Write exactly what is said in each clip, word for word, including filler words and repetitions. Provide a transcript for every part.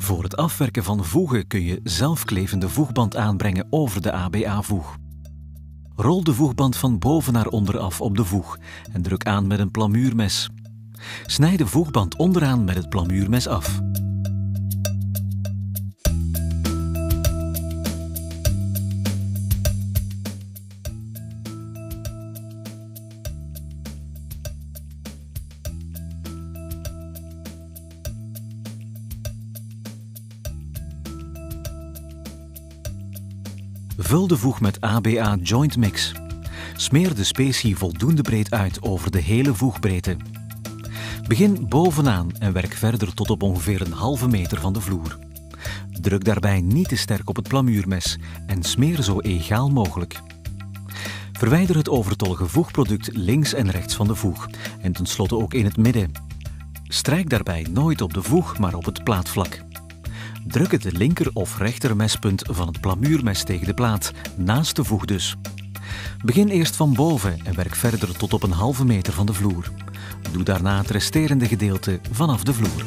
Voor het afwerken van voegen kun je zelfklevende voegband aanbrengen over de A B A-voeg. Rol de voegband van boven naar onder af op de voeg en druk aan met een plamuurmes. Snijd de voegband onderaan met het plamuurmes af. Vul de voeg met A B A Joint Mix. Smeer de specie voldoende breed uit over de hele voegbreedte. Begin bovenaan en werk verder tot op ongeveer een halve meter van de vloer. Druk daarbij niet te sterk op het plamuurmes en smeer zo egaal mogelijk. Verwijder het overtollige voegproduct links en rechts van de voeg en tenslotte ook in het midden. Strijk daarbij nooit op de voeg, maar op het plaatvlak. Druk het linker of rechter mespunt van het plamuurmes tegen de plaat, naast de voeg dus. Begin eerst van boven en werk verder tot op een halve meter van de vloer. Doe daarna het resterende gedeelte vanaf de vloer.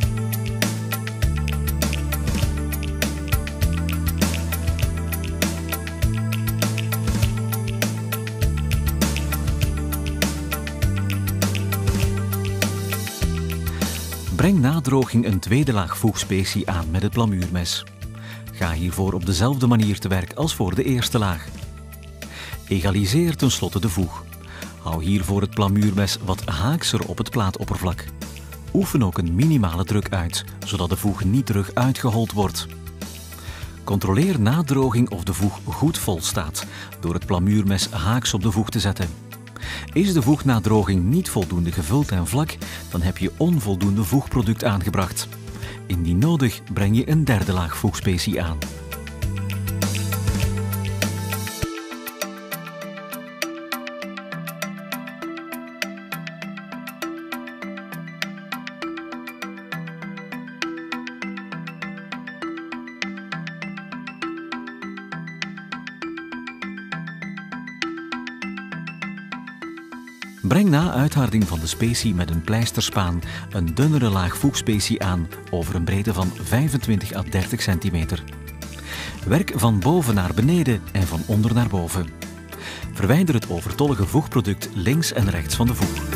Breng na droging een tweede laag voegspecie aan met het plamuurmes. Ga hiervoor op dezelfde manier te werk als voor de eerste laag. Egaliseer tenslotte de voeg. Hou hiervoor het plamuurmes wat haakser op het plaatoppervlak. Oefen ook een minimale druk uit, zodat de voeg niet terug uitgehold wordt. Controleer na droging of de voeg goed vol staat, door het plamuurmes haaks op de voeg te zetten. Is de voeg na droging niet voldoende gevuld en vlak, dan heb je onvoldoende voegproduct aangebracht. Indien nodig, breng je een derde laag voegspecie aan. Breng na uitharding van de specie met een pleisterspaan een dunnere laag voegspecie aan over een breedte van vijfentwintig à dertig centimeter. Werk van boven naar beneden en van onder naar boven. Verwijder het overtollige voegproduct links en rechts van de voeg.